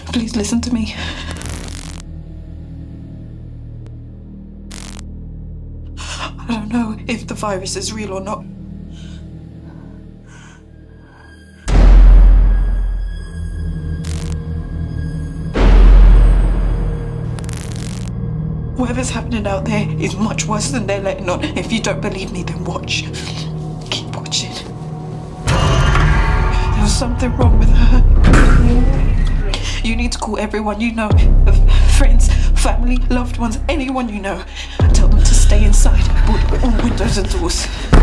Please listen to me. I don't know if the virus is real or not. Whatever's happening out there is much worse than they're letting on. If you don't believe me, then watch. Keep watching. There was something wrong with her. You need to call everyone you know. Friends, family, loved ones, anyone you know. Tell them to stay inside. Put all windows and doors.